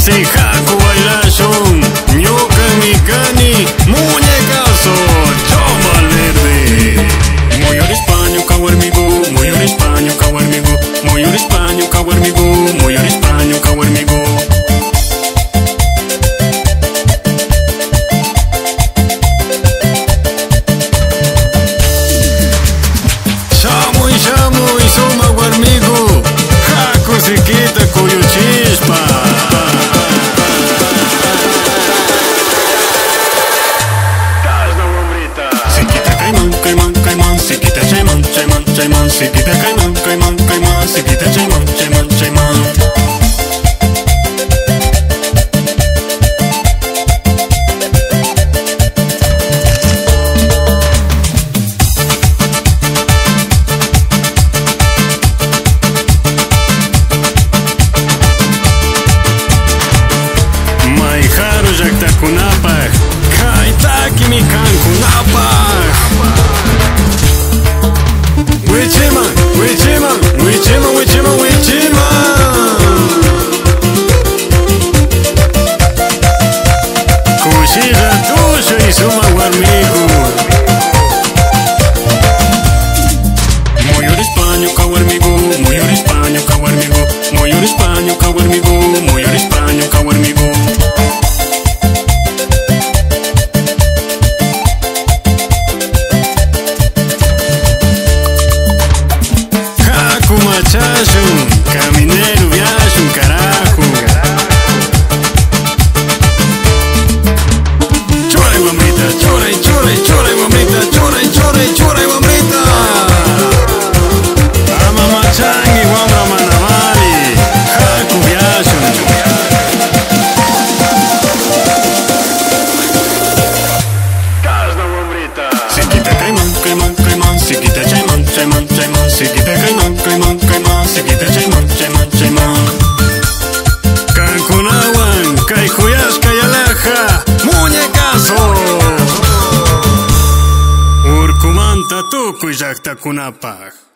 si haku bailashun ñuka mikani muñecazo chomal verde. Moyor España kawarmigo, moyor España kawarmigo, moyor España kawarmigo, moyor España kawarmigo. Shamuy suma warmigo, haku siquita cuyo chispa. Siquita caiman, siquita chayman, siquita caiman, siquita chayman. Mayharu llaqtakunapaq kaytaki mi kankunapaq. Wichiman kushira tusho y suma warmigo. Moyor España kawarmigo, moyor España kawarmigo, moyor España kawarmigo, moyor España kawarmigo. Haku machashun, caminero viashun carajo. Choray mamita, choray mamita, choray mamita. Ama machangi wamra manavali, haku viashun. Każda mamrita. Siquita caiman, siquita chayman, siquita caiman, siquita chayman. Cancunawan, kay huyashka yalaja, muñecazo. Urkumanta tukuy llaqtakunapaq.